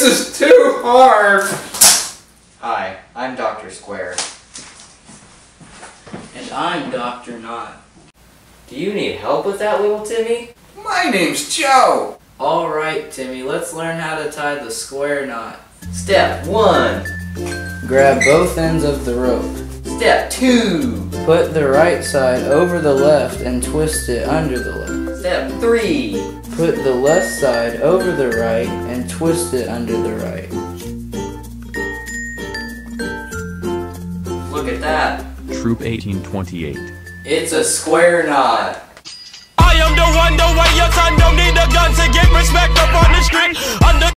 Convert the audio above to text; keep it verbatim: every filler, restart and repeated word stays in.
is too hard! Hi, I'm Doctor Square. And I'm Doctor Knot. Do you need help with that, little Timmy? My name's Joe! Alright, Timmy, let's learn how to tie the square knot. Step one. Grab both ends of the rope. Step two. Put the right side over the left and twist it under the left. Step three. Put the left side over the right and twist it under the right. Look at that. Troop eighteen twenty-eight. It's a square knot. I am the one, the way your son don't need a gun to get respect up on the street. Under